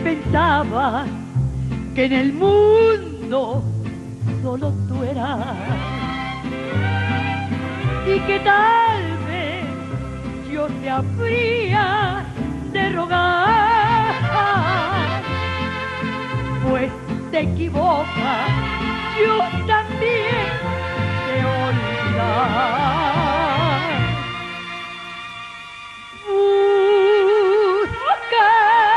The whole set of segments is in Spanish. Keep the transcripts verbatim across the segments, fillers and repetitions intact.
pensaba que en el mundo solo tú eras y que tal vez yo te habría de rogar, pues te equivocas, yo también te olvidar. Busca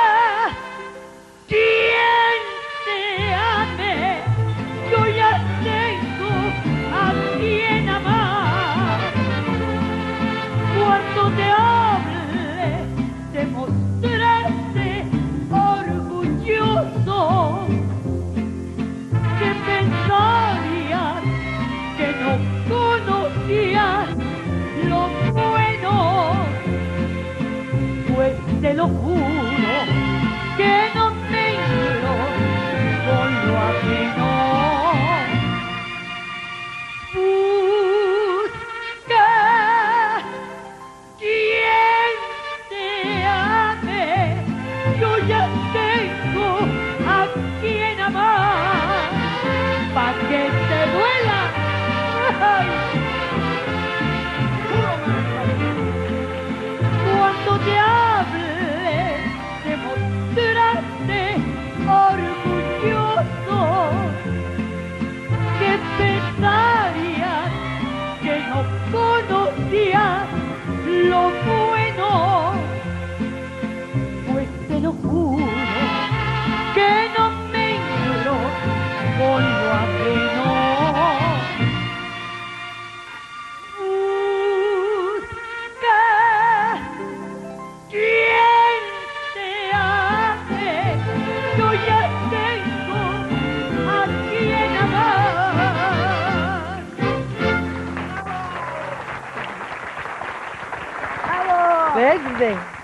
quien te ame, yo ya tengo a quien amar. Cuando te hable, demostrarte orgulloso, que pensarías que no conocías lo bueno, pues te lo juro que no tengo con lo ajeno. Busca quien te ame, yo ya tengo a quien amar, pa' que te duela. Ay. Cuando te hable, demostrarte orgulloso, que pensarías que no conocías lo bueno, pues te lo juro que no menglo con lo ajeno. Busca quien te ame, yo ya tengo a quien amar. ¡Bravo! Verde.